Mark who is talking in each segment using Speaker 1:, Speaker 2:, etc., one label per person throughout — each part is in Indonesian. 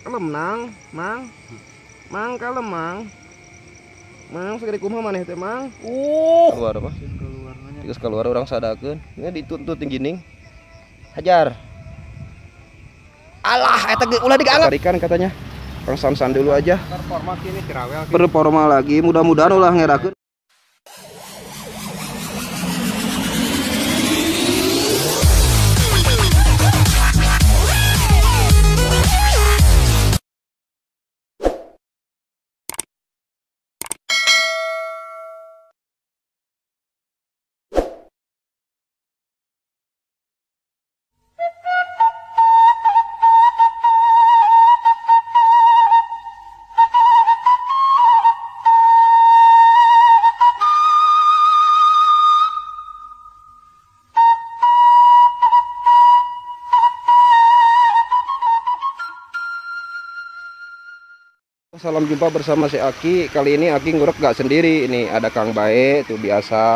Speaker 1: Kalem nang, mang. Mang kalem mang. Mang segede kumaha maneh teh mang. Keluar apa? Tikus keluar orang sadakeun. Ini dituntut gini. Hajar. Alah eta ge ulah dianggap ikan katanya. Kang Samsan dulu aja.
Speaker 2: Performa kini cerawel.
Speaker 1: Performa lagi, mudah-mudahan ulah ngerakeun. Salam jumpa bersama si Aki. Kali ini Aki ngurek gak sendiri. Ini ada Kang Bae tuh biasa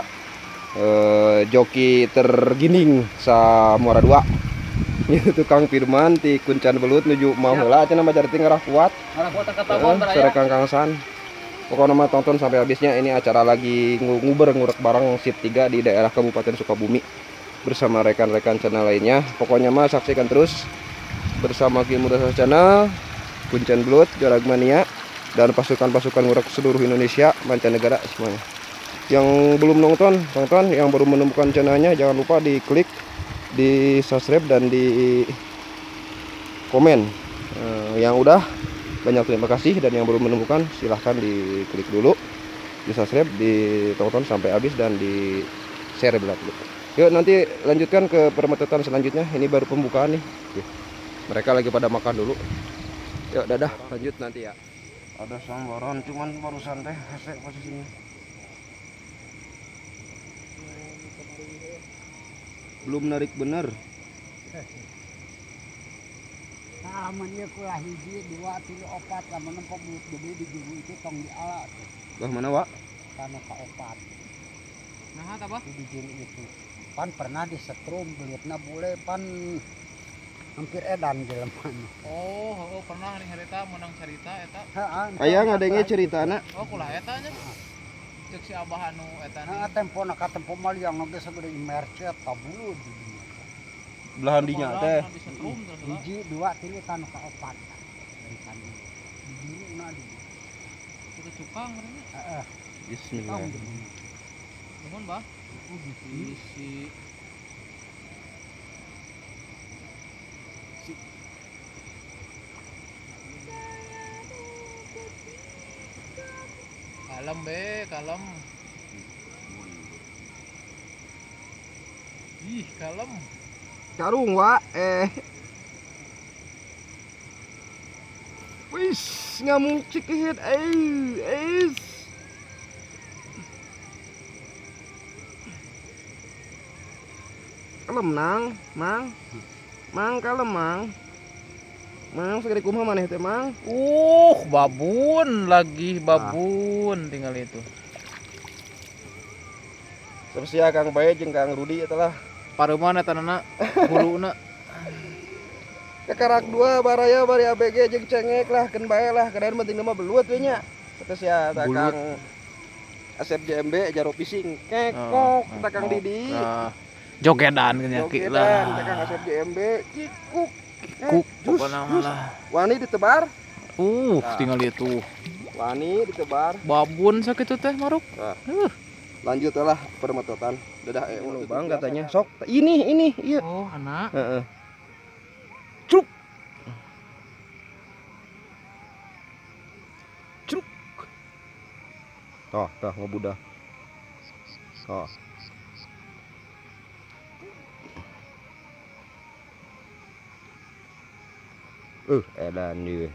Speaker 1: joki tergining sa Muara 2. Itu Kang Firman ti Kuncan Belut nuju mau heula cenah mah jarti ngarah kuat. Sare Kang San. Pokoknya mah tonton sampai habisnya. Ini acara lagi nguber ngurek bareng SIP 3 di daerah Kabupaten Sukabumi bersama rekan-rekan channel lainnya. Pokoknya mah saksikan terus bersama Kim Murasa Channel, Kuncan Belut, Jaragmania, dan pasukan-pasukan ngurek seluruh Indonesia, mancanegara semuanya. Yang belum nonton, yang baru menemukan channelnya jangan lupa diklik, di subscribe dan di komen. Yang udah banyak terima kasih, dan yang baru menemukan silahkan diklik dulu, di subscribe, ditonton sampai habis dan di share belakang. Yuk nanti lanjutkan ke permetotan selanjutnya. Ini baru pembukaan nih. Mereka lagi pada makan dulu. Yuk dadah, lanjut nanti ya. Ada sambaran cuman barusan teh hese posisinya. Belum narik bener.
Speaker 3: Aman ieu kulah hiji 2 3 4 lamun nempok belut gede di jugu itu tong dialat.
Speaker 1: Lah mana wa?
Speaker 3: Kana ka 4.
Speaker 2: Nah, apa?
Speaker 3: Di jugu itu. Pan pernah disetrum belutna bule pan hampir edan jelema.
Speaker 2: Oh, pernah nih harita menang cerita eta.
Speaker 1: Aya ngadenge ceritana.
Speaker 2: Oh, kulah eta nya. Cek si Abah anu eta nih.
Speaker 3: Nah, tempona ka tempo maliang geus sagede imerce tabulu di dinya.
Speaker 1: Belahan dinya teh.
Speaker 3: Hiji 2 3 kana ka 4. Dari kana. Di dinya di.
Speaker 2: Itu cukang meureun.
Speaker 3: Heeh.
Speaker 1: Bismillah.
Speaker 2: Nuhun, Bah. Isi kalem be, kalem. Ih, kalem.
Speaker 1: Karung wa wis ngamuk cikihit kalem nang, mang. Mang kalem mang. Mang segede kumaha maneh teh mang.
Speaker 2: Babun lagi babun tinggal itu.
Speaker 1: Tersia Kang Bae jeung Kang Rudi eta lah.
Speaker 2: Pareuman eta nana huluna.
Speaker 1: Kakarak 2 baraya bari ABG jeung cengek lah keun bae lah kedaen penting mah belut we nya. Tersia Kang Asep JMB Jaro Pising kekok Kang Didi.
Speaker 2: Jogedan kenyaki lah.
Speaker 1: Kang Asep JMB cikuk.
Speaker 2: Pokoknya malah.
Speaker 1: Wani ditebar.
Speaker 2: Tinggal itu.
Speaker 1: Wani ditebar.
Speaker 2: Babun sakitu teh maruk.
Speaker 1: Lanjut lah permetotan. Dadah Bang katanya. Sok. Ini iya.
Speaker 2: Oh, anak.
Speaker 1: Heeh. Cuk. Cuk. Tah ngebudah. Tah. Edan ieu.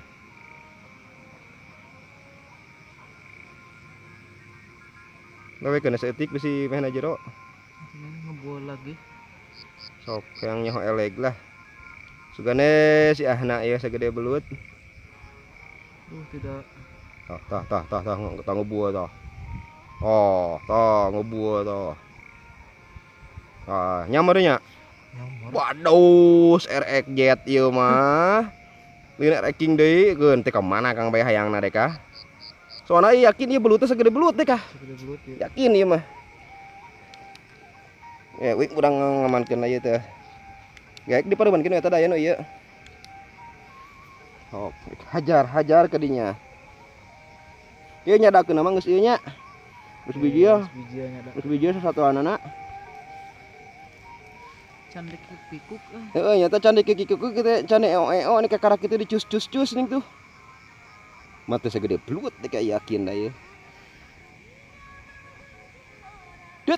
Speaker 1: Gawe kena seetik bisi mehna jero.
Speaker 2: Ngebual lagi.
Speaker 1: Sok yang nyaho eleg lah. Sugane si ahna ya segede belut.
Speaker 2: Tidak.
Speaker 1: Tah ngebuah tah. Oh, tah ngebuah tah. Nyamar nya. Waduh, RX Jet ieu mah. Lihat ranking deui geun teh ka mana Kang Bae hayangna deh kah. Soalnya yakin ieu belutnya segede belut deh kah.
Speaker 2: Segede belut ya.
Speaker 1: Yakin ieu mah. Ya wik urang ngamankeun ieu teh. Gaek diparebankeun eta daya nu ieu. Oh, hajar ke dinya. Ieu nyadakeun mah geus ieu nya. Geus biji ya. Geus biji satu anana.
Speaker 2: Can dikikuk.
Speaker 1: Heeh, nyata can dikikuk kita can eo ini kakarak itu dicus-cus ning tuh. Mata segede belut teh kayak yakin da ieu. Dut.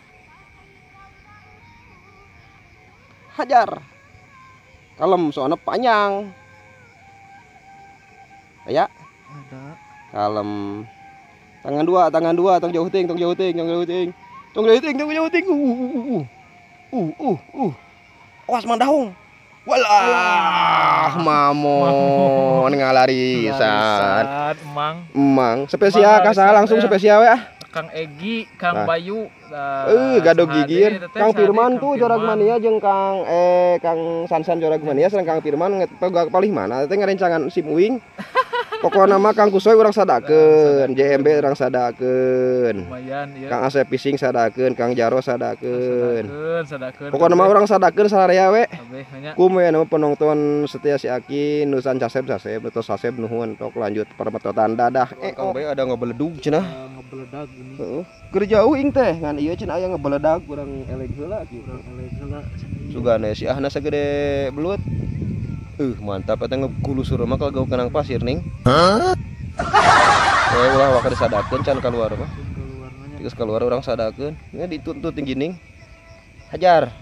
Speaker 1: Hajar. Kalem soalnya panjang. Aya?
Speaker 2: Ada.
Speaker 1: Kalem. Tangan dua, tong jauh ting. Awas mandahung. Walah, mamon ngalarisan. Emang spesial kasa langsung spesial ya.
Speaker 2: Kang Egi, Kang Bayu,
Speaker 1: gadog gigir. Kang Firman tuh Jorag Mania jeung Kang Sansan Jorag Mania sareng Kang Firman palih mana teh ngarencangan sim uing. Pokokna mah Kang Kusoy urang sadakeun, JMB urang sadakeun.
Speaker 2: Lumayan ieu.
Speaker 1: Kang Asep Pising sadakeun, Kang Jaro sadakeun.
Speaker 2: Sadakeun.
Speaker 1: Pokokna mah urang sadakeun sararea we.
Speaker 2: Kabeh nya.
Speaker 1: Kumaha nama penonton setia si Aki, nusan Saseb, nutus Saseb nuhun tok lanjut permetotan dadah. Kang Bae ada ngebeledug cenah.
Speaker 2: Ngebeledag ini.
Speaker 1: Heeh. Keur jauh ing teh ngan ieu cenah aya ngebeledag urang eleg heula kieu. Sugana si ahna sagede belut. Mantap eta ngekulusur mah kalau kenang pasir ning. Ulah waka disadakeun can kaluar mah. Geus kaluar urang sadakeun. Nya dituntut tinggi ning. Hajar.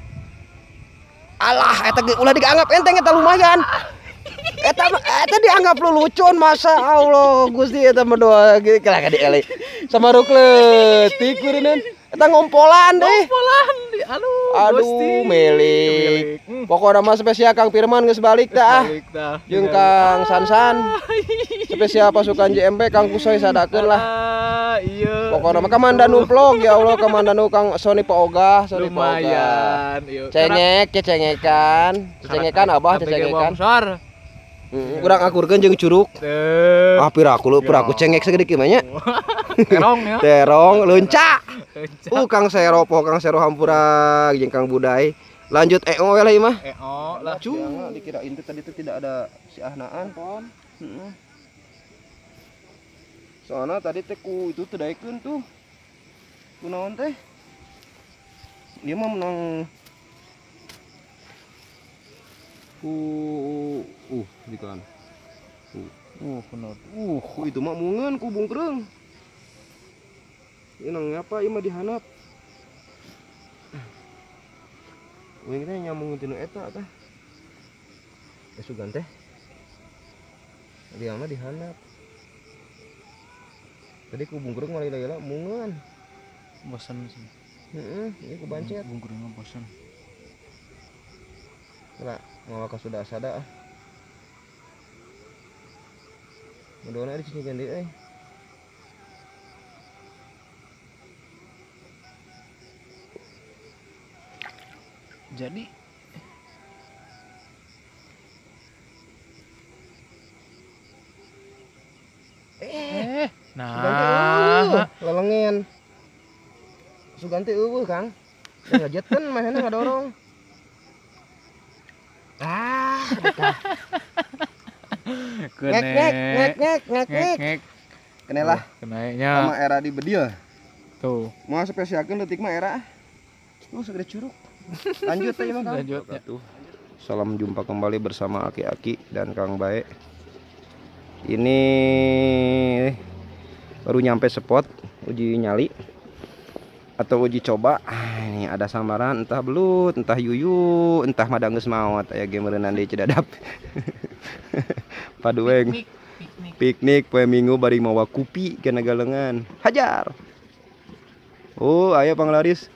Speaker 1: Alah eta ulah dianggap enteng eta lumayan. Eta dianggap lelucon masa Allah Gusti eta mah doa kala ka diele. Samaruk leutik kureun. Eta ngompolan deh.
Speaker 2: Ngompolan di
Speaker 1: aduh melik. Pokokna mah spesial Kang Firman geus balik dah. Jeung Kang Sansan. Spesial pasukan JMB Kang Kusoy sadakeun lah.
Speaker 2: Iya.
Speaker 1: Pokokna mah Kamandanu vlog ya Allah Kamandanu Kang Sony Poogah, Sony
Speaker 2: lumayan.
Speaker 1: Cengekan abah cengekan. Urang akurkeun jeung curug. Piraku cengek segede kieu mah nya.
Speaker 2: Terong ya.
Speaker 1: Terong leunca. Kang Sero hampura jeung Kang Buday. Lanjut EO we lah ieu mah.
Speaker 2: EO lah.
Speaker 1: Dikirain teh tadi teh tidak ada si ahnaan. Soalnya tadi teh ku itu teu daekeun tuh. Kunaon teh? Dia mah menang di kan.
Speaker 2: Bener.
Speaker 1: Itu mah mungeun ku bungkreung. Ieu nang apa ieu mah dihanap. Wing teh nyambung tinu eta tah. Sugan teh. Dia mah dihanap. Tadi ku bungkreung malila-lila mungeun.
Speaker 2: Bosan sih.
Speaker 1: Ini ku bancet.
Speaker 2: Bungkreungna bosan.
Speaker 1: Lah, mau ka sudah sada ah. Mudah-mudahan di sini ganti
Speaker 2: Jadi nah
Speaker 1: lelengen. Suganti eueuh Kang. Ngajetkeun mahena ngadorong. Ngek. Kenelah.
Speaker 2: Kenaiknya.
Speaker 1: Sama era di bedil.
Speaker 2: Tuh.
Speaker 1: Mau spesialkeun leutik mah era. Segede curug. Lanjut aja Kang.
Speaker 2: Lanjut ya.
Speaker 1: Salam jumpa kembali bersama Aki dan Kang Bae. Ini baru nyampe spot uji nyali atau uji coba. Ini ada sambaran entah belut, entah yuyu, entah madang geus maot aya ge meureunnan deui cidadap. Padueng piknik poe Minggu bari mawa kupi ke Nagalengan. Hajar. Aya panglaris.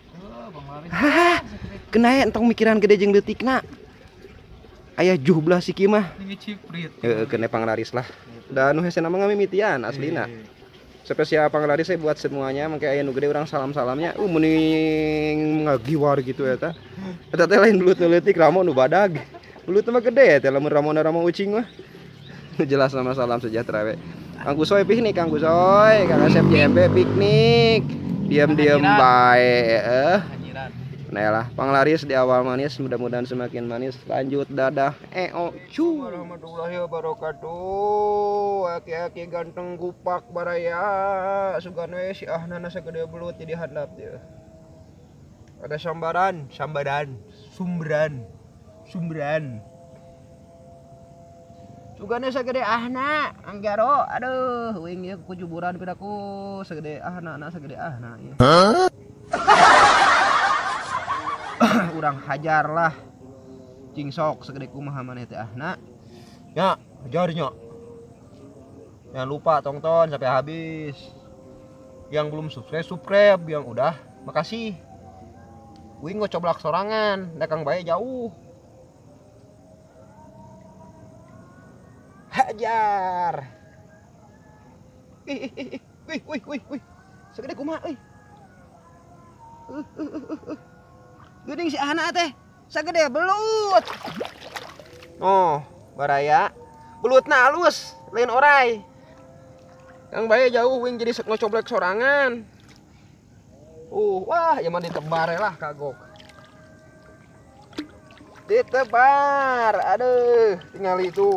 Speaker 1: Kena entong mikiran gede jeung leutikna. Aya 17 si kieu mah. Kena panglaris lah. Da nu hese nama ngamimitian aslina. Spesial panglaris saya buat semuanya, makanya aya nu gede urang salam-salamnya. Mending ngagiwar gitu eta. Eta teh lain belut leutik ramo nu badag. Belut mah gede teh lamun ramona ucing mah. Jelas nama salam sejahtera we. Kang Kusoy piknik, Kang Kusoy, Kang Asep JMB piknik. Diam-diam bae.
Speaker 2: Anjiran.
Speaker 1: Nah lah, panglaris di awal manis, mudah-mudahan semakin manis. Lanjut dadah. Cu. Warahmatullahi wabarakatuh. Aki-aki ganteng gupak baraya. Sugan we si ahnana sagede belut jadi handap dia. Ada sambaran, sumberan. Sugane sagede ahna, anggaro. Aduh, wing ieu kujuburan pidaku sagede ahna, sagede ahna ieu. Urang hajar lah. Cingsok segede kumaha maneh teh ahna. Ya, hajarnya. Jangan lupa tonton sampai habis. Yang belum subscribe, yang udah makasih. Wing ngocoblak sorangan, dakang bae jauh. Hajar. Wih. Segede kumaha euy. Geuning si ahna teh sagede belut. Oh, baraya. Belutna halus, lain orai. Kang bae jauh wing jadi ngocoblek sorangan. Wah, ya mah ditebar lah kagok. Ditebar. Aduh, tinggal itu.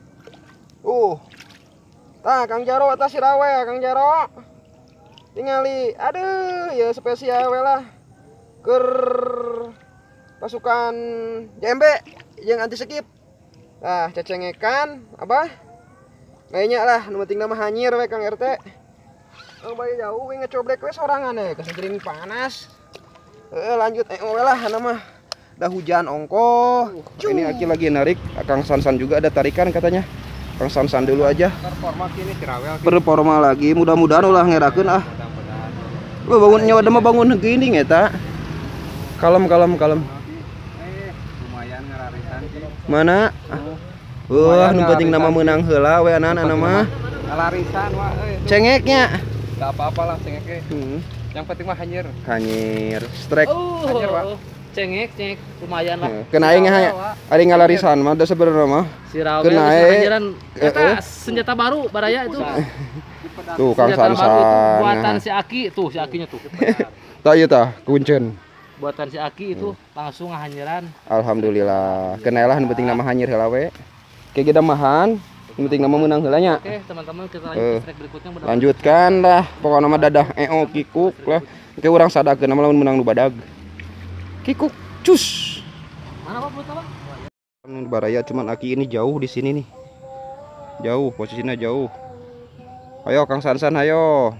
Speaker 1: Tah Kang Jaro atas si rawe, Kang Jaro. Tingali. Aduh, ya spesial we lah. Ker pasukan JMB yang anti skip. Nah, cecengekan apa? Kayaknya lah, nu penting nama hanyir we Kang RT. Kang bae jauh we ngecoblek we sorangan kesegering panas. Lanjut we lah nama. Dah hujan ongkoh. Ini Aki lagi narik, Kang Sansan juga ada tarikan katanya. Kang Sansan dulu aja.
Speaker 3: Performa kini Cirawel.
Speaker 1: Performa lagi, mudah-mudahan ulah ngerakeun ah. Lu bangun nyawa mah bangun geuning eta. Kalem.
Speaker 3: Lumayan ngararisan sih.
Speaker 1: Mana? Wah, nu penting nama menang heula we anan mah.
Speaker 3: Ngararisan wah
Speaker 1: Cengeknya.
Speaker 3: Enggak apa-apa lah cengeknya. Yang penting mah hanyir.
Speaker 1: Hanyir, strike.
Speaker 3: Hanyir, Pak.
Speaker 2: Cengek lumayan lah.
Speaker 1: Kena aing ari ngalarisan mah da sebenarnya mah.
Speaker 2: Si Rawe
Speaker 1: Kena
Speaker 2: anjiran eta senjata baru baraya itu.
Speaker 1: Tuh Kang
Speaker 2: Senjata baru itu
Speaker 1: Sansan.
Speaker 2: buatan si Aki tuh, si Akinya tuh.
Speaker 1: Tah ieu tah kuncen.
Speaker 2: Buatan si Aki itu langsung ngahanyiran.
Speaker 1: Alhamdulillah. Kenalah nu penting nama hanyir heula we. Ke mahan, nu penting nama menang heula nya.
Speaker 2: Oke, teman-teman kita lanjut ke track berikutnya.
Speaker 1: Lanjutkan lah, pokoknya nama dadah kikuk lah. Oke urang sadakeun nama lamun menang nu badag. Kikuk cus.
Speaker 2: Mana Pak belut apa?
Speaker 1: Baraya cuman Aki ini jauh di sini nih. Jauh, posisinya jauh. Ayo Kang Sansan ayo.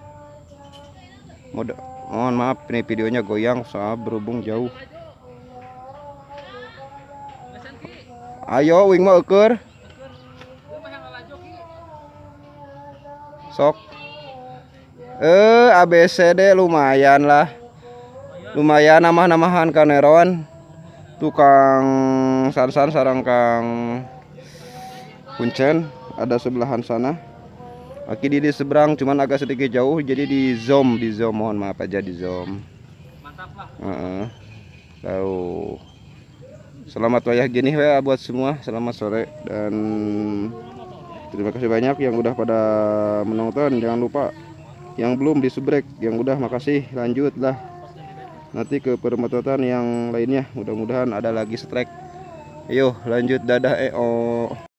Speaker 1: Mohon maaf ini videonya goyang soal berhubung jauh. Ayo wing mah eukeur. Sok. ABCD lumayan lah. Lumayan namah-namahan kaneron. Tukang Sansan sarang Kang Kuncen ada sebelahan sana. Aki di seberang cuman agak sedikit jauh jadi di zoom mohon maaf aja di zoom.
Speaker 2: Mantap lah.
Speaker 1: Tahu. Selamat wayah gini ya buat semua. Selamat sore dan terima kasih banyak yang udah pada menonton. Jangan lupa yang belum di subrek, yang udah makasih. Lanjut lah. Nanti ke permetotan yang lainnya. Mudah-mudahan ada lagi strike. Ayo lanjut dadah